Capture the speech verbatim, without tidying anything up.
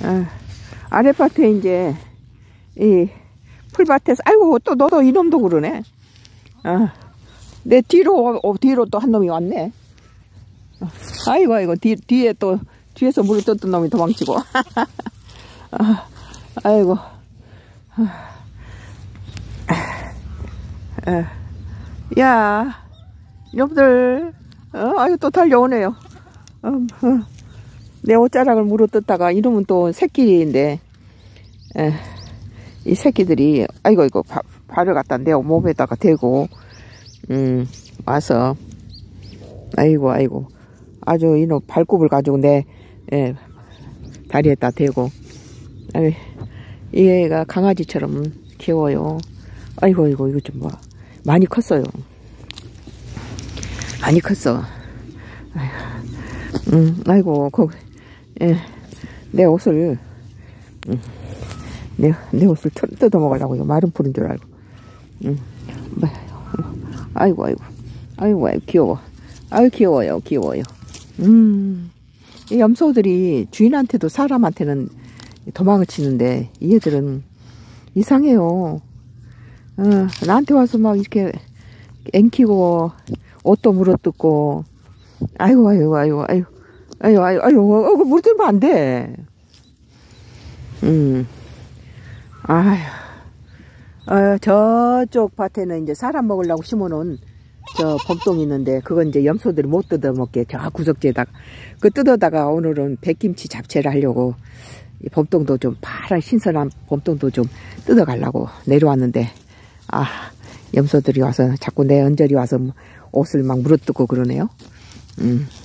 어, 아랫밭에 이제 이 풀밭에서 아이고 또 너도 이놈도 그러네. 어, 내 뒤로 어, 뒤로 또 한 놈이 왔네. 어, 아이고 아이고 뒤, 뒤에 또 뒤에서 물을 뜯던 놈이 도망치고. 아, 아이고. 아, 야, 놈들, 어, 아이고 또 달려오네요. 어, 어. 내 옷자락을 물어뜯다가 이놈은 또 새끼인데, 에, 이 새끼들이 아이고 이거 바, 발을 갖다 내 몸에다가 대고, 음, 와서 아이고 아이고 아주 이놈 발굽을 가지고 내 에, 다리에다 대고, 아이, 이 애가 강아지처럼 귀여워요. 아이고 이거 이거 좀 봐. 많이 컸어요. 많이 컸어. 아이고, 음, 아이고 거기. 예, 내 옷을, 음, 내, 내 옷을 뜯어 먹으려고, 마른 풀인 줄 알고. 음, 아이고, 아이고, 아이고, 아이고, 귀여워. 아유, 귀여워요, 귀여워요. 음, 이 염소들이 주인한테도 사람한테는 도망을 치는데, 이 애들은 이상해요. 어, 나한테 와서 막 이렇게 앵키고, 옷도 물어뜯고, 아이고, 아이고, 아이고, 아이고. 아유, 아유, 아유, 아유, 물 들면 안 돼. 음. 아유. 어, 저쪽 밭에는 이제 사람 먹으려고 심어놓은 저 범똥이 있는데, 그건 이제 염소들이 못 뜯어먹게 저 구석지에다가, 그 뜯어다가 오늘은 백김치 잡채를 하려고, 이 범똥도 좀 파란 신선한 범똥도 좀 뜯어가려고 내려왔는데, 아, 염소들이 와서 자꾸 내 언저리 와서 옷을 막 물어뜯고 그러네요. 음.